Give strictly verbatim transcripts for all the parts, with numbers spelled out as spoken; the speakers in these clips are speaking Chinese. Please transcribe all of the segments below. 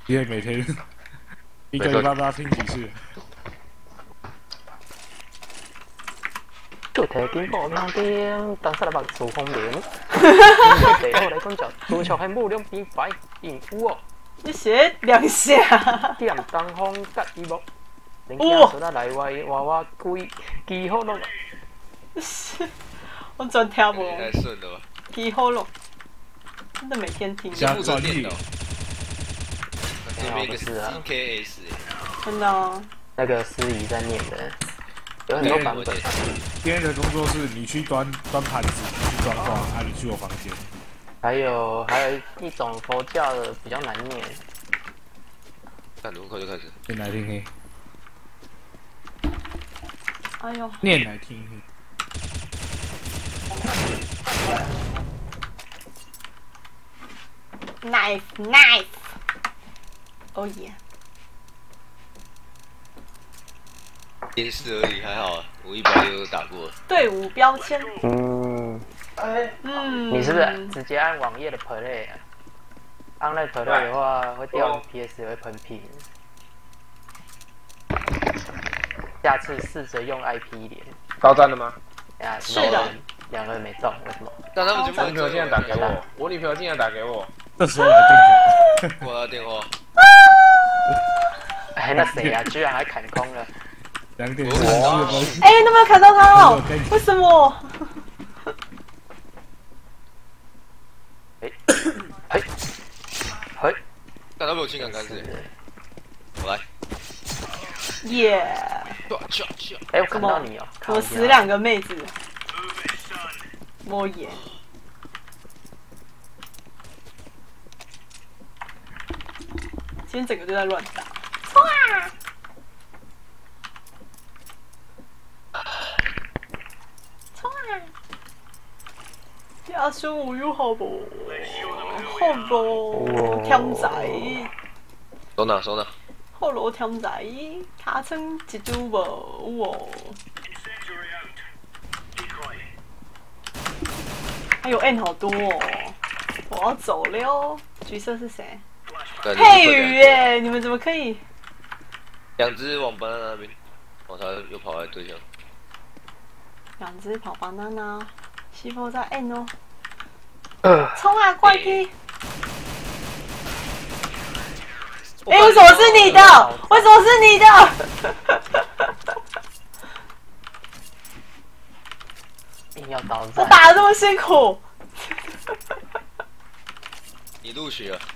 因为每天一个礼拜不知道听几次。 做提點個兩點，等失嚟白做方面。地我嚟講就做場係冇兩邊擺邊烏哦。 你寫兩下。 啲人燈空吉二木，零件做得嚟位娃娃貴幾好咯。 我真聽不懂。 太順了吧？ 幾好咯，真的每天聽。 加專業。 这边一个是啊 C K S， 真的啊。 那個司儀在念的，有很多版本。 今天的工作是你去端端盘子，你去端画，啊，你去我房间。 还有还有一种佛教的比较难念。 看多快就开始。 念来听听。 哎呦。 念来听听。 Knife, knife. Oh yeah. 电视而已，还好啊，我一百六都打过了。 队伍标签。 嗯。 嗯。 你是不是直接按网页的 play 啊？按那 play 的话会掉 F P S， 会喷屁。下次试着用 I P 连。 高战了吗？ 呀， 是的。 两个人没中，为什么？ 但他们全部我女朋友竟然打给我，我女朋友竟然打给我。 这时候来电话，我要电话。 哎，那谁啊？居然还砍空了。 两点。 哎，你有没有砍到他哦？为什么？ 哎，嘿，嘿， 看他被我轻砍干死。我来。 耶！ 哎，我看到你哦。 我死两个妹子。摸眼。今天整个都在乱打。冲啊！冲啊！阿叔我要好不？好不？添仔。 手拿手拿。 好咯，添仔，卡称一组无哦。还有 N 好多哦，我要走了。橘色是谁？佩宇耶！你们怎么可以？ 两只往 banana 那边，哦，他又跑来对象。 两只跑 banana， 西风在 N 哦。 呃， 冲啊，怪踢！哎，为什么是你的？为什么是你的？ 硬要刀我打的这么辛苦。 你录取了。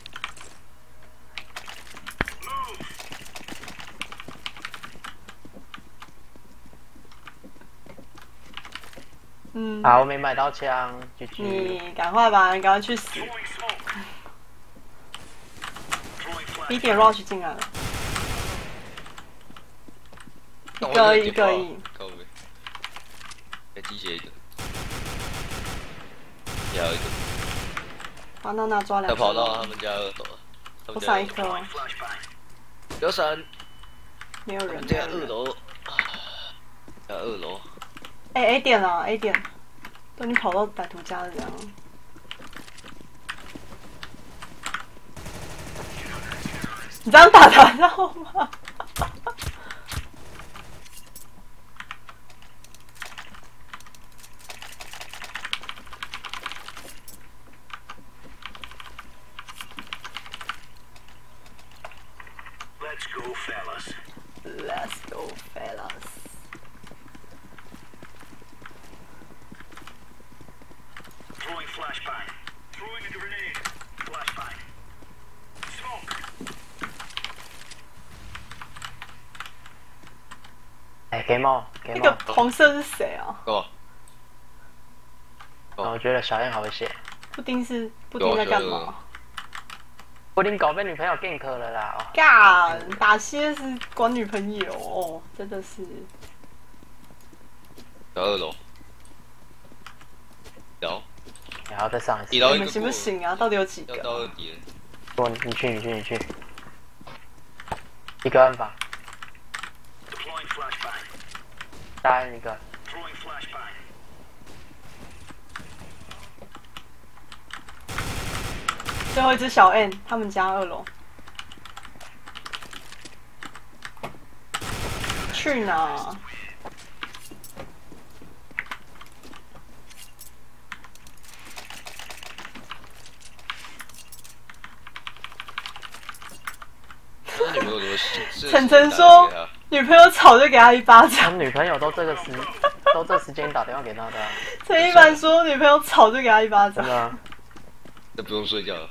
嗯。 好，我没买到枪，继续。 你赶快吧，你赶快去死。一点 rush 进来了。一个一个一。 再机械一个，也有一个。 巴娜娜抓两个。 他跑到他们家二楼了。 我闪一颗。 有闪。 没有人。 在二楼。在二楼。 哎 A 点啊 A 点，都你跑到歹徒家了这样。你这样打得到吗？Let's go, fellas. Let's go, fellas. Throwing flashbang. Throwing a grenade. Flashbang. Smoke. 哎 ，game on， game on。 那个红色是谁啊？ 哦。 我觉得小燕好危险。 布丁是布丁在干嘛？ 布丁搞被女朋友 gank 了啦！ 干，打 C S 管女朋友哦，真的是。 在二楼。有。 然后再上一次。 你们行不行啊？到底有几个？ 要到二底了。 我，你去，你去，你去。一个暗房。再按一个。 最后一只小 N， 他们家二楼。 去哪？ 那你们有什么？ 晨晨说，女朋友吵就给他一巴他掌。 女朋友都这个时，都这时间打电话给他的、啊， 陈一凡说，女朋友吵就给他一巴掌。 真的、啊。 那不用睡觉了。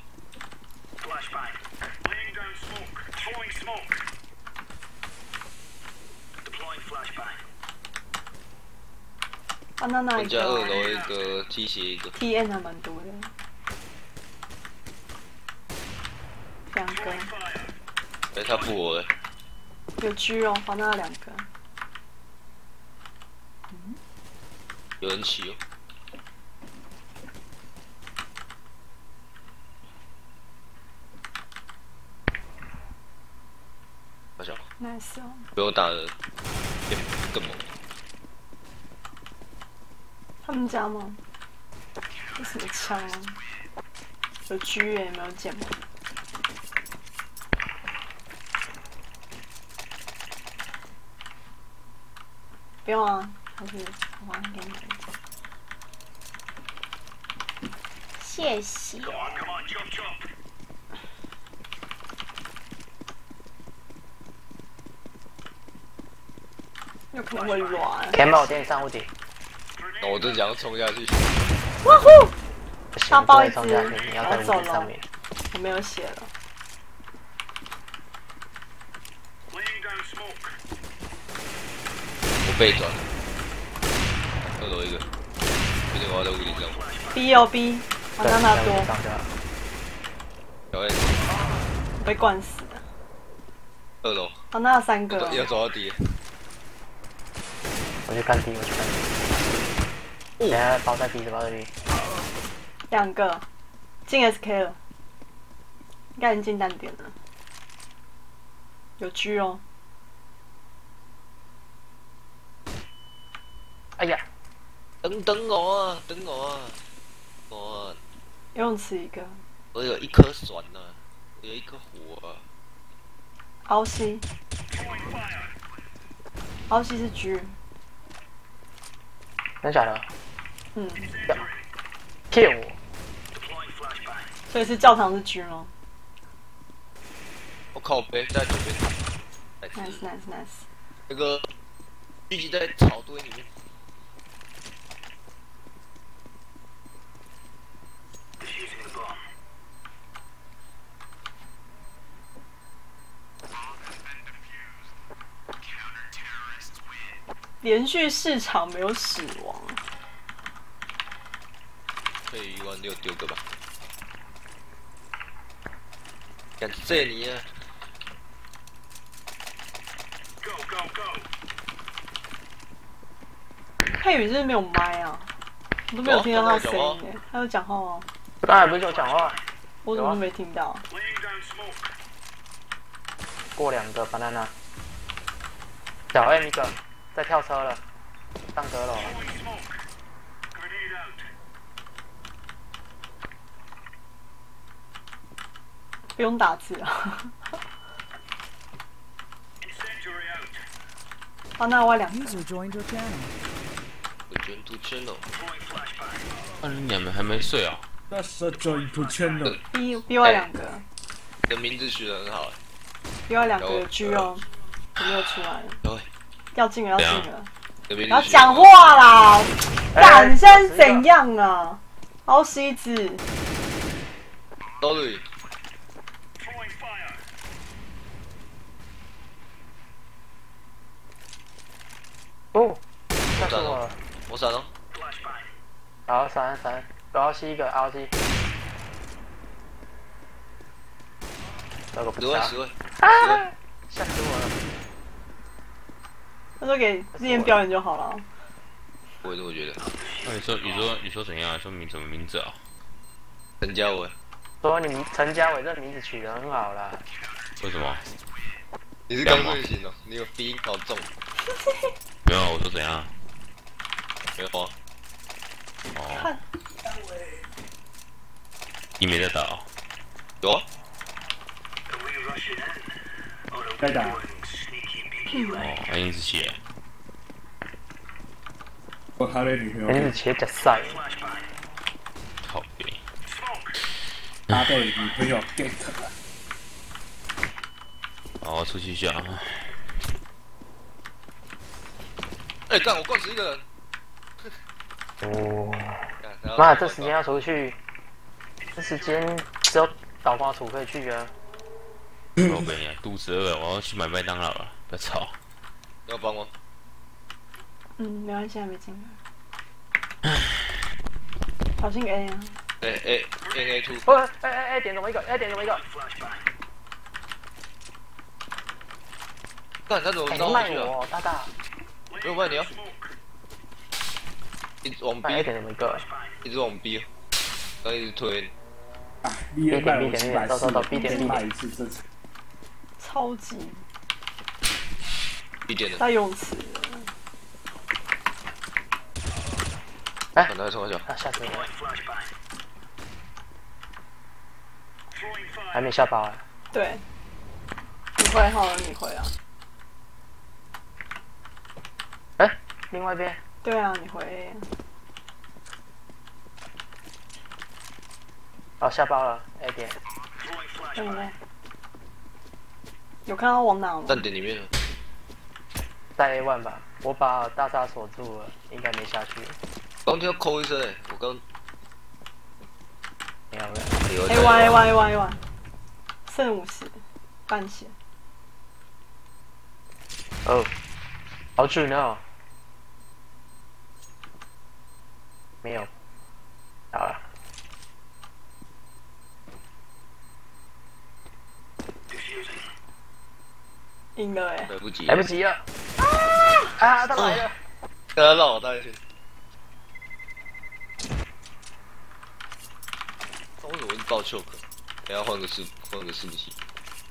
啊，那那一人家二个楼一个梯鞋一个， T N 还蛮多的，两个哎，他复活了， 有 G 哦，好，那两个。 有人骑哦。好像 nice 哦。 被我打的更更猛。 他们家吗？这什么枪啊？有 G 耶，没有剑吗？不用啊，还是我还给你。谢谢。有可能会软。 可以帮我电上屋顶。 那我真想要冲下去。 哇呼！ 他包一只冲下去，你要在屋顶上面。 我没有写了。 我背转。二楼一个，有点我要在屋顶上。 B 哦 B， 好像那多。 小 A。 被灌死了。 二楼。 好，那有三个。 要走到底。 我去看 D， 我去看 D。等下包在 B 的，包在 B。 两个，进 S K 了，应该已经进蛋点了。有 G 哦。 哎呀， 等等我啊，等我啊，我。 游泳池一个。 我有一颗酸呢、啊，我有一颗火啊。 凹西。凹西是 G。 真假的？ 嗯。 骗我。 所以是教堂是 G 吗？ 我靠背在左边。 nice nice nice。 那个聚集在草堆里面。 连续四场没有死亡。 可以一万六丢个吧。感谢你啊！ 佩宇是不是没有麦啊？我都没有听到他声音耶。他有讲话吗？ 刚才不是有讲话？ 我怎么都没听到？ 过两个 banana。小 M 一个，在跳车了，上阁楼了。 不用打字啊。好，那我两个。 我卷土圈了。 啊，你们还没睡啊？ 那是 join to channel。 B B Y 两个。 你的名字取得很好哎。 B Y 两个有 G 哦，有没有出来？ 有。 要进了，要进了。 不要讲话啦！干，现在怎样啊？凹西子。 Sorry。 哦，吓死我了！ 我闪了。 好，闪闪，凹西一个，凹西。那个不差。 十位， 啊！吓死我了！ 他说给之前表演就好了。 我也这么觉得。 那你说，你说，你说怎样？说名什么名字啊？ 陈家伟。 说你陈家伟这名字取得很好啦。 为什么？ 你是刚睡醒哦，你有鼻音好重。 没有，我说怎样？ 没有啊。 哦。你没在打哦？ 有啊。 在打。 哦，那你是写。 我他的女朋友那是切假赛。 靠边。 他被女朋友 get 了。 哦，出去一下。 哎，干！我灌死一个人。 哦。妈，这时间要出去。这时间只有倒挂厨可以去啊。 靠边呀，肚子饿，我要去买麦当劳了，不要吵。 要帮吗？ 嗯，没关系，还没进来。小心 A 啊！ 哎哎 ，N A two。 哦，哎哎哎，点中一个，哎点中一个。 干，他怎么哎， 绕过卖去了？ 我，大大。 没有卖你啊！一直往 B， 哎点中一个。 一直往 B， 刚一直推。 啊，你也卖我 B 七点百四， 到到 B 点 B 卖点一次正常。 超级。 一点的。 在泳池。 哎， 看他冲下啊，吓死我了！还没下包啊？ 对。你会好了，你会啊。 哎，另外一边。 对啊，你会。 哦，下包了 ，A 点。 对不对？有看到往哪吗？ 蛋点里面。 在 A one 吧，我把大厦锁住了，应该没下去。 刚听到扣一声哎，我刚。 没有没有。 A one A one A one A one， 剩五十，半血。 哦，好准哦。没有。好了。 赢了哎！ 来不及， 来不及了！啊，他来了！ 刚刚绕我带去。他为什么一直爆 choke？ 等下换个伺换个伺服器。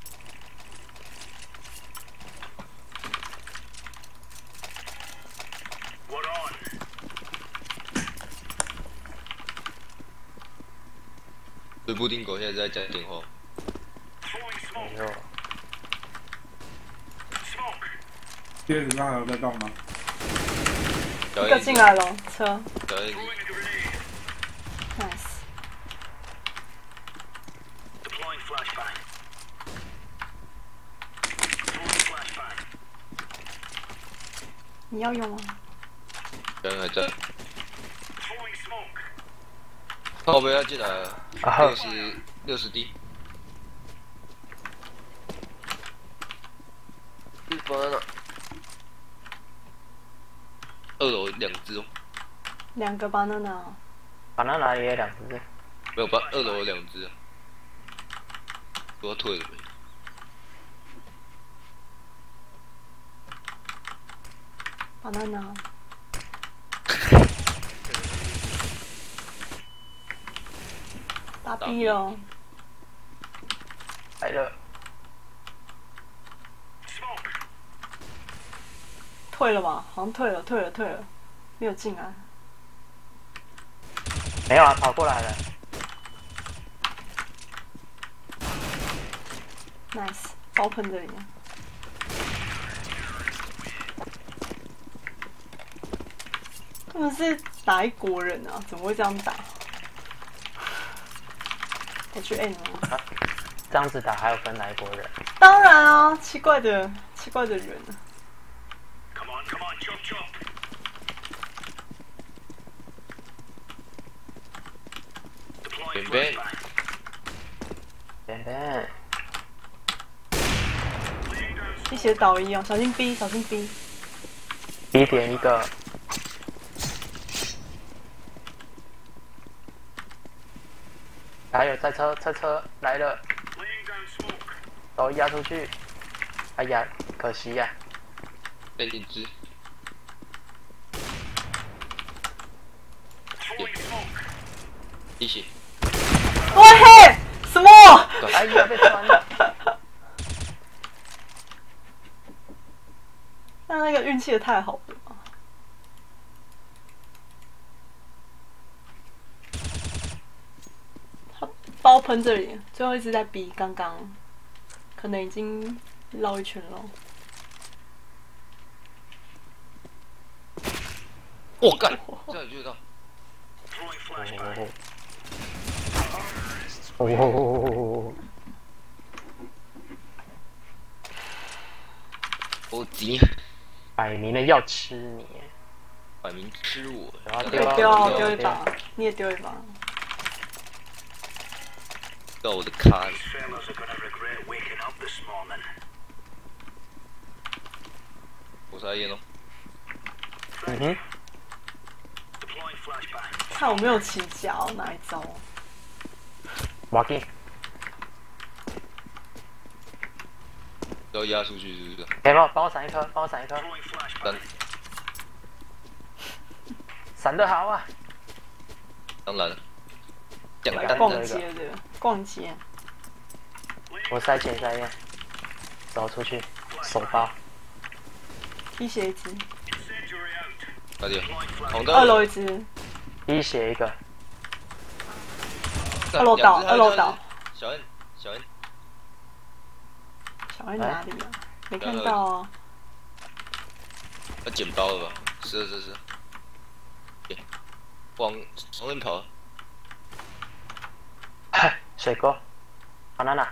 对，布丁狗现在在讲电话。 没有。 第二子刚才有在动吗？ 一个进来了，车。 小燕子。 Nice。你要用吗？ 小燕还在。靠北要进来了，六十六十 D。一分了。二楼两只哦。 两个 banana。 banana 也有两只。 没有吧？二楼有两只啊。我要退了没？ banana。打 B 了。 来了。 退了吧？好像退了，退了，退了，没有进来。 没有啊，跑过来了。 Nice， 爆喷这里。他们是哪一国人啊？怎么会这样打？我去 N 吗？ 啊，这样子打还有分哪一国人？ 当然啊，奇怪的，奇怪的人啊。 扁扁， 扁扁， 一血倒一哦，小心 B， 小心 B。 B 点一个。还有在车，车车来了，都压出去。哎呀，可惜呀、啊。 被一只。一血。 喂，什么？ 哎呀，被穿了。 那那个运气也太好了吧。他爆喷这里，最后一只在 B， 刚刚可能已经绕一圈了。 我干，这样就到。 哦哦， 我急， 摆明了要吃你， 摆明吃我。 然后丢丢丢一把，你也丢一把。 到我的卡里。我是阿燕哦。 嗯哼。 看我没有起脚，哪一招？ 我给。 要压出去是不是？ 可以帮我帮我闪一颗，帮我闪一颗。 闪。 闪得好啊！ 当然了。 逛街的，逛街。 我塞钱塞烟，走出去，手包。 踢鞋一只。 哪里？红灯。 二楼一只。 滴血一个。 二楼倒，二楼倒。 小恩，小恩。 小恩哪里啊？没看到啊。 要捡包了吧？是是是。往从那跑。 水沟，好娜娜。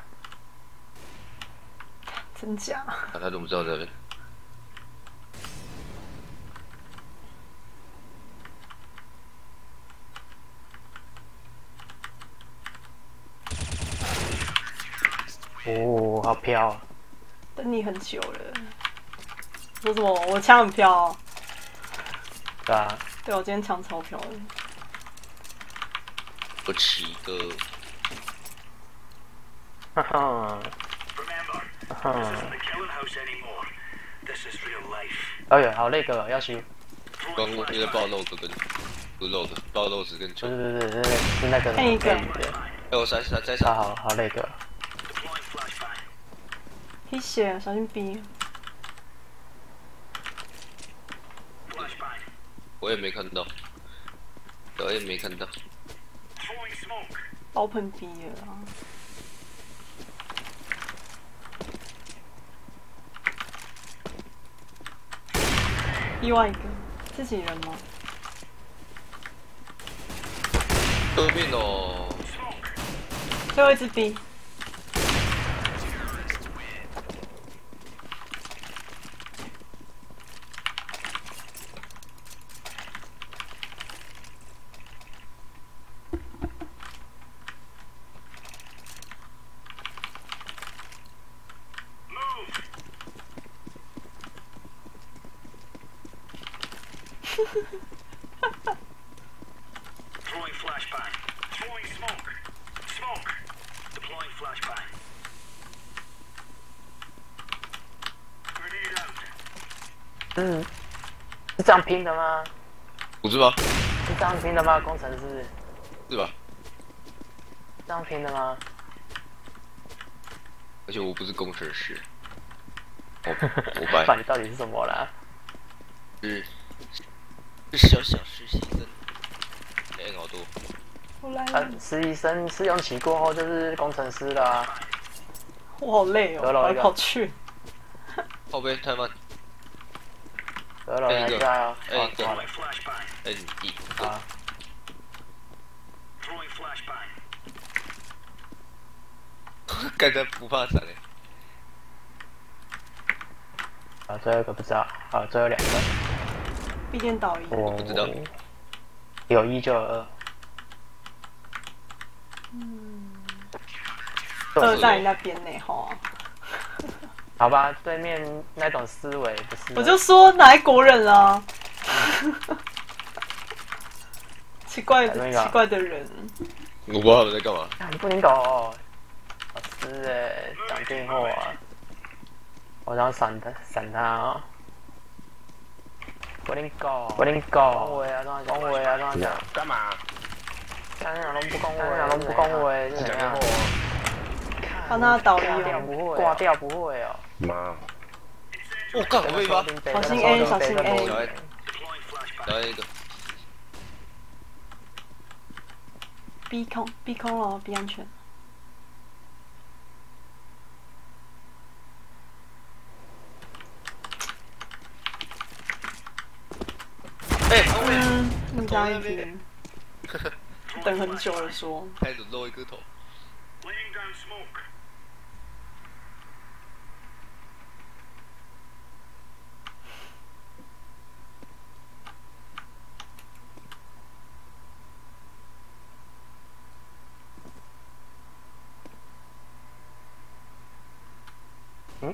真假？ 啊，他怎么知道这边？ 哦，好飘啊！ 等你很久了。说什么？我枪很飘、哦。 对啊。 对，我今天枪超飘的。 我起一个。 哈哈。哈哈。哎呦，好那个要修。 刚我因为爆肉跟不是肉的，爆肉只跟球。 不是不是不是是那个。 看一个。 哎，我闪闪再闪。 好好那个。 踢血，小心逼。 我也没看到，我也没看到。 爆喷逼了啊！另外一个，自己人吗？ 得命哦！ 最后一只 B。 Throwing flashbang. Throwing smoke. Smoke. Deploying flashbang. Grenade out. 嗯，是这样拼的吗？ 不是吗？ 是这样拼的吗？工程师？ 是吧？ 这样拼的吗？ 而且我不是工程师。我我白。 不然你到底是什么啦？ 是。是小小实习生，哎，好多。 我来了。实习生试用期过后就是工程师了啊。 我好累哦，跑来跑去。 后背太慢。 得了，还在哦。 哎，一个。哎，一。 啊。 刚才不怕闪哎。 啊，最后一个不知道，啊，最后两个。 必电导一， 我不知道， 有一就有二。 嗯，二在你那边呢，哈。 好吧，对面那种思维不是。 我就说哪一国人啊？奇怪的奇怪的人。 我不知道他们在干嘛。 你不能搞，老师哎，讲电话。我想闪他，闪他啊！我领搞，我领搞，恭维啊，恭维啊，恭维啊！ 干嘛？ 干两龙不恭维，两龙不恭维是怎样？ 帮他倒掉不会，挂掉不会哦。 妈！ 我干，我被抓！ 小心 A， 小心 A。 来一个。 B 空 B 空了 ，B 安全。 哎，后面加一瓶，等很久了说。 开始露一个头。 Laying down smoke. 嗯？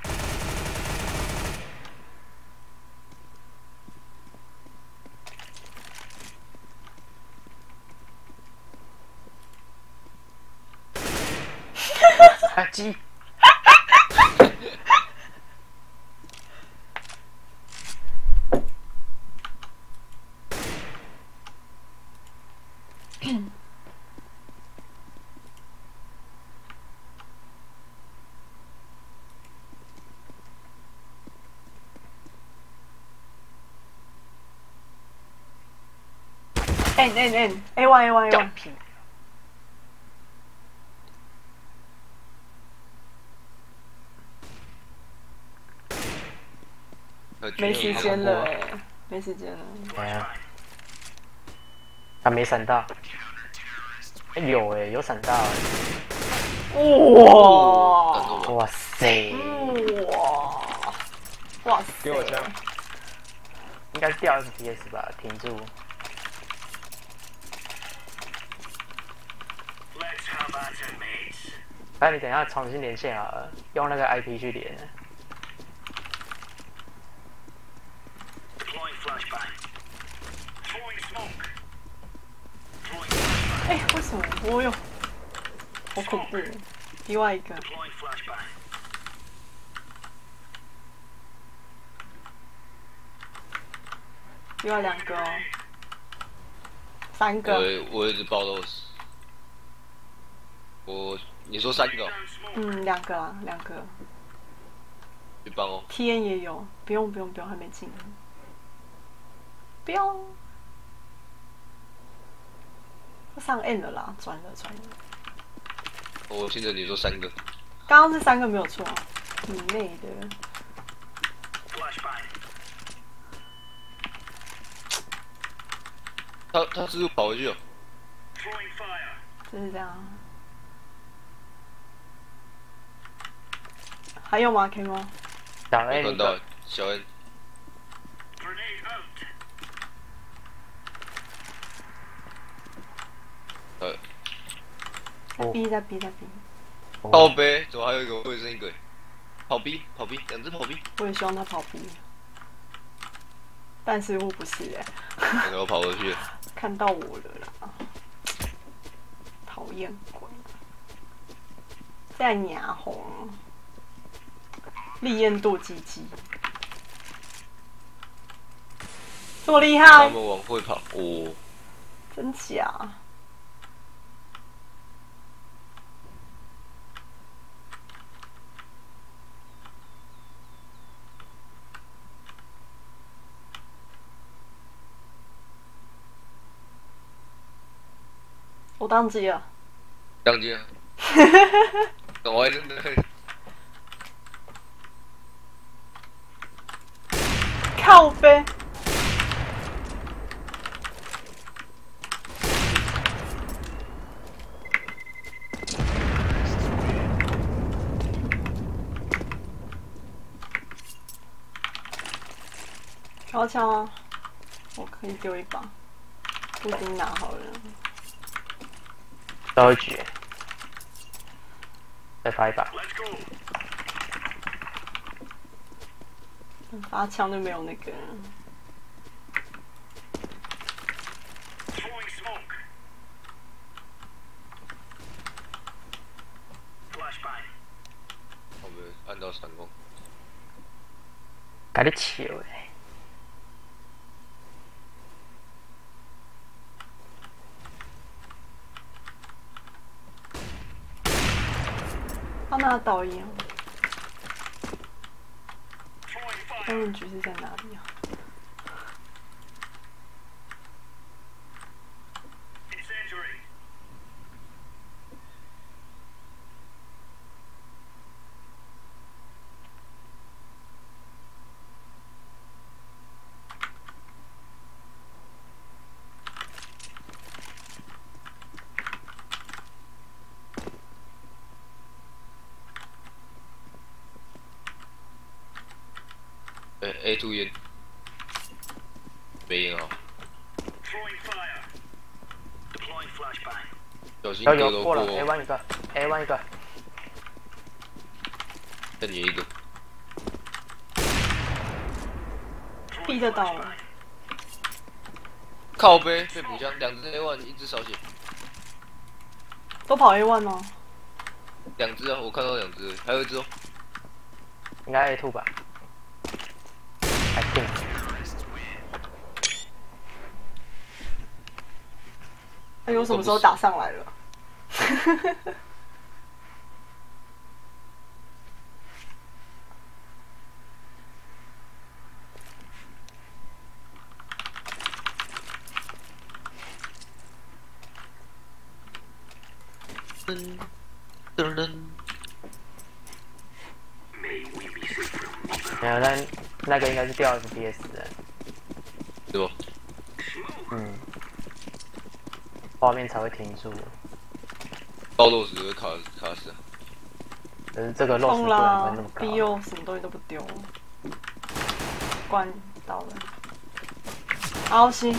啊鸡！ N N N A one A one A 叫 one。 屁！ 没时间了哎、欸，没时间了。 哎呀，他没闪到。哎、有哎、有闪到哎、 哇哇塞！ 哇哇塞！ 给我枪！应该是掉 F P S 吧，停住。 Let's have at it, mates. 那你等一下重新连线好了，用那个 I P 去连。 Deploying flashbang. Throwing smoke. Throwing 哎、 flashbang. 为什么？我有，好恐怖！另外一个， Deploying flashbang. 另外两个哦，三个。 我我一直爆都是。我你说三个、哦， Down smoke. 嗯，两个啦，两个。 去帮哦。 T N 也有，不用不用不用，还没进。不用。上 N 了啦，转了转了。 我听着你说三个， 刚刚是三个没有错，以内的。 Flashbang. 他他是不是跑回去哦？ Throwing fire. 就是这样。还有吗 ？K 吗？ 小没 A 看到小 N， Grenade out. 呃， 哦 B 在 B 在 B， 靠背，怎么还有一个会剩一个？跑 B 跑 B， 两只跑 B， 我也希望他跑 B， 但是我不是哎、 然后跑回去了。 看到我了啦，讨厌鬼，在牙红，烈焰剁鸡鸡，这么厉他害， 们往会跑，哦， 真假？我当机了， 当机了，赶快真的。 靠背。调枪啊！我可以丢一把，我已经拿好了。 最后一局，再发一把。 Let's go. 发枪就没有那个。 Throwing smoke. Flashbang. 我们按到闪光， 赶紧球嘞！ 他那导演， Throwing 公 fire. 认局是在哪里啊？ Incendiary. 哎 ，A two 烟，没烟啊。 Throwing fire. Deploying flashbang. 小心有阁楼过有过了 A 哦， one 一个 A one 一个， 再你一个。 B 就到了， 靠背被补枪，两只 A one， 一只烧血， 都跑 A one 哦。 两只啊，我看到两只，还有一只哦。 应该 A two 吧 ？I think。 哎呦，什么时候打上来了？ 噔噔噔， May we be safe from neither. 没有，那那个应该是掉 F P S 的， 对吧？ 嗯，画面才会停住。 爆肉时会卡卡死啊。 可是这个肉食不能冲啦分那么高。 ！B 又什么东西都不丢，关到了。凹心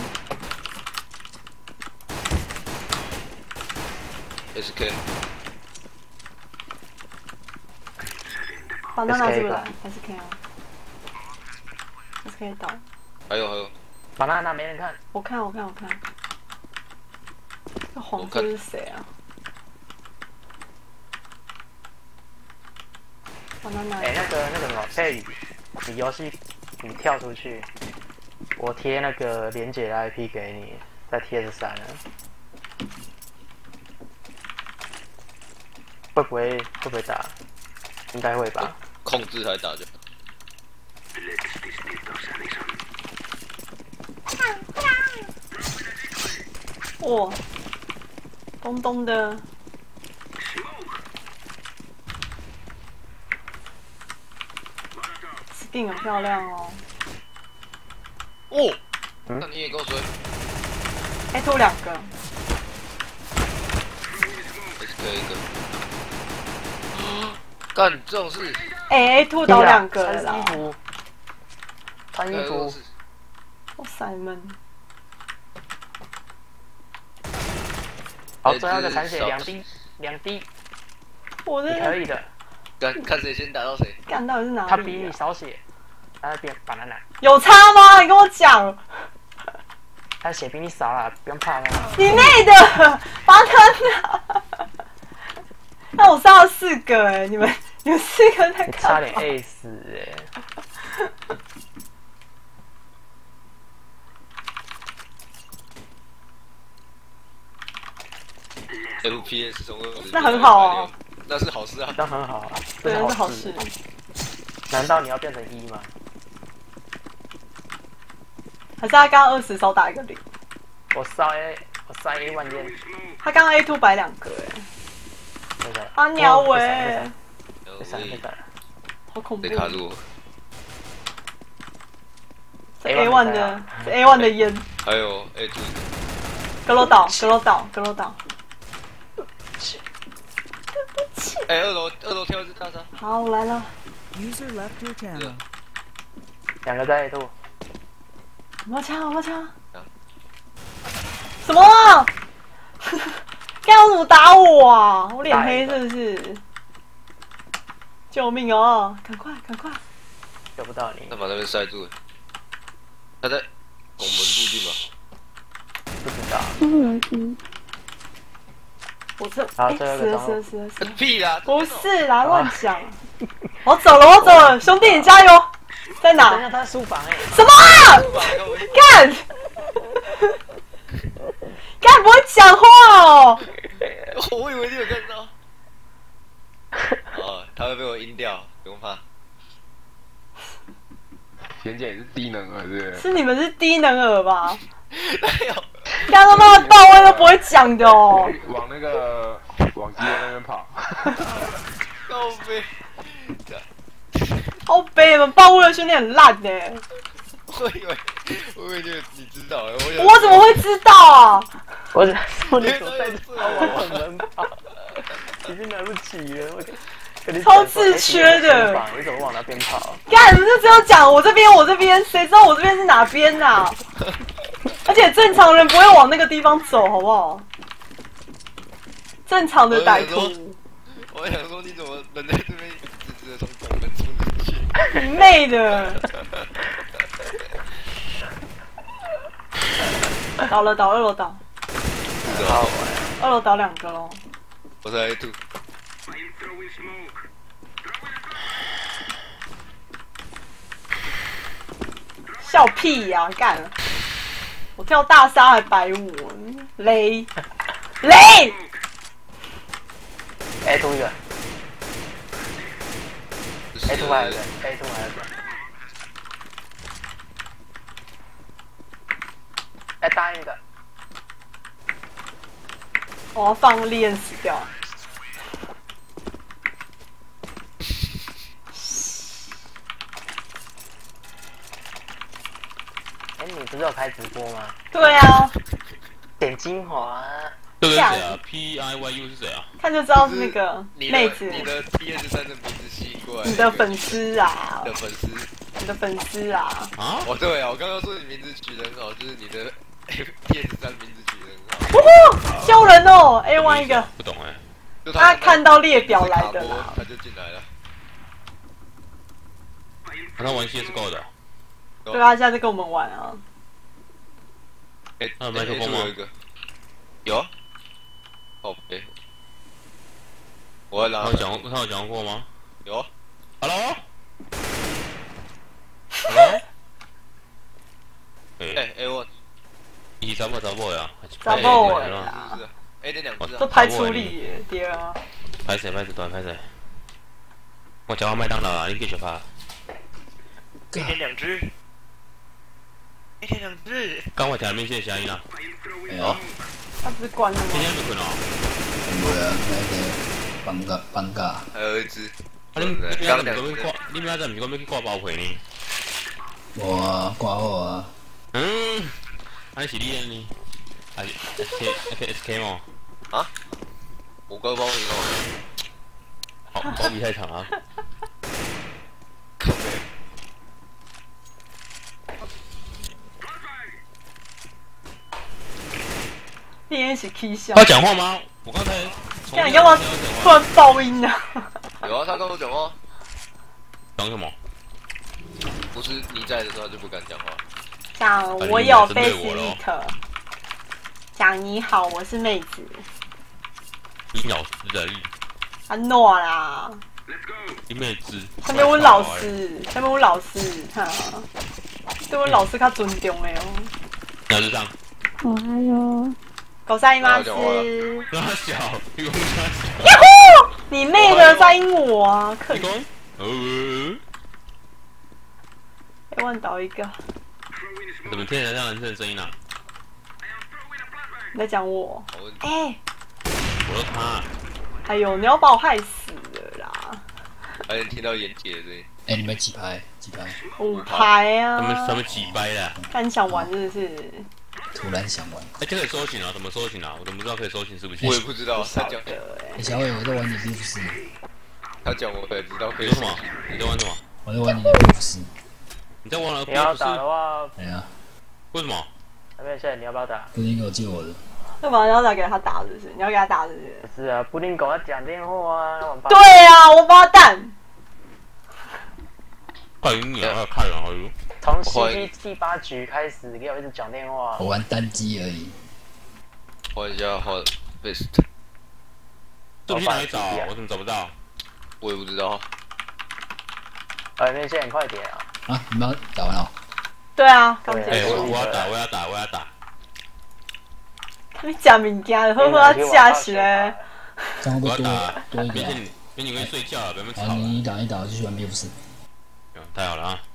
S K， banana 是不是 S K 来 ？S K 啊，S K 到。 还有还有， 把那那没人看， 我看我看我看，这黄色是谁啊？banana 哎、那个那个什么佩宇，你游戏你跳出去，我贴那个连结的 I P 给你，在 T S 三了。会不会会不会打？应该会吧。 控制还打着。 Let's dismiss those Allison. 哇，东东的 ，Sting 很漂亮哦。 哦， 嗯那你也够追 A two 两个， ，S K 一个。干这种事， 哎 A two 倒两个了啦穿衣。服，穿衣服， 干这种事， 哇塞们， 好，最后一个残血两滴，两滴， 我你可这以的。 看看谁先打到谁。 干到底是哪里、啊？ 他比你少血，他变把他拿， 有差吗？你跟我讲， 他血比你少啦，不用怕啦。 你妹的，巴特纳。那我杀了四个哎、你们你们四个在你差点干嘛？ A 死哎、 F P S 从二十， 那很好哦， 那是好事啊。 这样很好啊， 对， 这那是好事事。。 难道你要变成一吗？ 还是他刚刚二十少打一个零？ 我烧 A，我烧 A 万烟， 他刚刚 A two 摆两个哎、 那个啊鸟尾、 欸，被闪被闪， 好恐怖被！卡住， 是 A one 的，是 A one 的烟。 还有 A two， 阁楼岛，阁楼岛，阁楼岛。 哎，二楼二楼跳一只大沙， 好，我来了。 User left your channel. 两个在 A 度， 有没有枪？有没有枪啊？ 什么啊？干我怎么打我啊？我脸黑是不是？救命哦！赶快，赶快！ 救不到你他，把那边塞住了。他在拱门附近吧？ 不知道。 我这好哎，死了最后一个张死了死了死了！ 屁啦！ 不是啦，乱讲。我走了，我走了，兄弟，你加油！在哪？ 等一下他书房哎， 什么啊？干！干不会讲话哦！ 我以为你有看到。哦，他会被我阴掉，不用怕。 贤姐也是低能儿，是不是？ 是你们是低能儿吧？ 没有， 干他妈的爆位都不会讲的哦！ 往那个往机那边跑。 高飞。 好悲，你们爆位的训练很烂呢。 我以为，我以为你你知道，我有我怎么会知道啊？ 我只说你所在的地方往我门跑，已经来不及了，我超自缺的。 你怎么往那边跑？ 干，你们就只有讲我这边，我这边，谁知道我这边是哪边呐、啊？而且正常人不会往那个地方走，好不好？正常的歹徒。 我想说，你怎么人在这边直直的从拱门冲进去？ 你妹的！倒了，倒二楼倒。 好， 二楼倒两个喽。 我在 A two。 笑屁呀、啊！干！我跳大沙还白舞，雷雷 ！A two 一个 ，A two 还有一个 ，A two 还有一个。哎，答应一个。 我要放利刃死掉。 哎，你不是有开直播吗？ 对啊。 点精华。 这个是谁啊 ？P I Y U 是谁啊？ 看就知道是那个妹子。 你的 P S 三的名字奇怪。 你的粉丝啊。 你的粉丝。 你的粉丝啊。 啊？ 哦，对啊，我刚刚说你名字取得很好，就是你的 P S 三名字取得很好。 哦，笑人哦 ！A one 一个。 不懂哎。 他看到列表来的啦。 他就进来了。 他玩 C S G O 的。 对啊，现在跟我们玩啊。 哎， 那有麦克风吗？ 有。哦，哎。我来。 他有讲，他有讲过吗？ 有。 Hello。Hello。 哎 ，A one。 二十不十不呀？ 十不啦。 A 点两只。 都排处理对啊。 拍谁拍谁短拍谁。我讲到麦当劳啊，你继续拍。 一天两只。一天两只。 刚我听面线声音啦。 有。 他不是关了吗？ 今天没困哦。 没啊，那个放假放假。 还有一只。 啊，你你明仔载挂，你明仔载唔是讲要去挂包皮呢？ 无啊，挂好啊。 嗯，安是你呢？还是 S K S K 吗？ 啊？五个包皮哦。 好，包皮太长了。 你也是 K 笑。 他讲话吗？我刚才。 看你干嘛突然爆音啊？ 有啊，他跟我讲话。 讲什么？ 不是你在的时候就不敢讲话。 讲我有 Facebook。讲你好，我是妹子。 你老师的意。 啊诺啦。 你妹子。 下面问老师，下面问老师，哈。对我老师较尊重的哦。 老师上。 哦，还有。狗塞姨妈斯。 拉小，你讲拉小。 呀呼！你妹的在阴我啊！可以。呃。 被问倒一个。 怎么听起来像男生的声音啊？ 你在讲我？哎、欸。 我说他。 哎呦，你要把我害死了啦！ 还能听到妍姐的声音。 哎、欸，你们几排？几排？ 五排啊！ 他们他们几掰啦？ 那你想玩是不是？ 突然想玩。 哎、欸，这可以收紧啊？怎么收紧啊？我怎么知道可以收紧？是不是？ 我也不知道。他讲。 哎，小伟，我在玩你的不是。 他讲我才知道可以。 说什么？你在玩什么？ 我在玩你的不是。 你在玩了？ 你要打的话。 哎呀。 为什么？ 那边现在你要不要打？ 布丁狗借我的。 干嘛你要打给他打是不是？你要给他打是不是？ 不是啊，布丁狗要讲电话啊。 对啊，王八蛋。 快点你要看啊！ 从 C P 第八局开始给我一直讲电话。 我玩单机而已。 换一下换 best。 这去哪里找？我怎么找不到？ 我也不知道。 呃，那线快点啊！ 啊，你们打完了？ 对啊，刚结束。 我我要打，我要打，我要打。 你讲物件，好好啊，假死嘞！ 这样会不会多多一个？ 明天明天会睡觉了，不要吵。 好，你打一打，我就去玩 B 五四。 太好了啊！